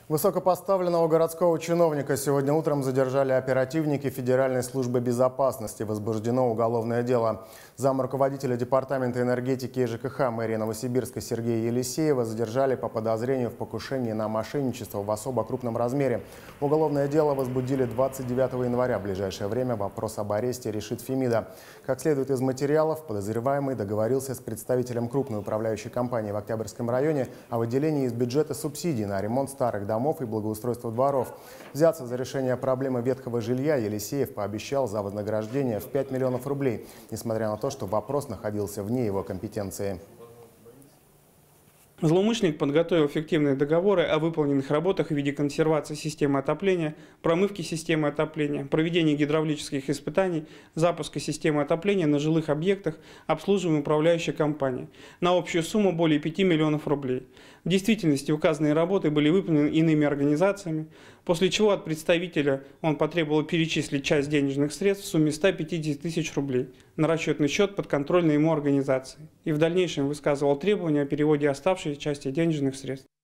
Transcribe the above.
Высокопоставленного городского чиновника сегодня утром задержали оперативники Федеральной службы безопасности. Возбуждено уголовное дело. Зам руководителя Департамента энергетики и ЖКХ мэрии Новосибирска Сергея Елисеева задержали по подозрению в покушении на мошенничество в особо крупном размере. Уголовное дело возбудили 29 января. В ближайшее время вопрос об аресте решит Фемида. Как следует из материалов, подозреваемый договорился с представителем крупной управляющей компании в Октябрьском районе о выделении из бюджета субсидий на ремонт старых домов и благоустройство дворов. Взяться за решение проблемы ветхого жилья Елисеев пообещал за вознаграждение в 5 миллионов рублей, несмотря на то, что вопрос находился вне его компетенции. Злоумышленник подготовил фиктивные договоры о выполненных работах в виде консервации системы отопления, промывки системы отопления, проведения гидравлических испытаний, запуска системы отопления на жилых объектах, обслуживаемой управляющей компании на общую сумму более 5 миллионов рублей. В действительности указанные работы были выполнены иными организациями, после чего от представителя он потребовал перечислить часть денежных средств в сумме 150 тысяч рублей на расчетный счет подконтрольной ему организации и в дальнейшем высказывал требования о переводе оставшейся части денежных средств.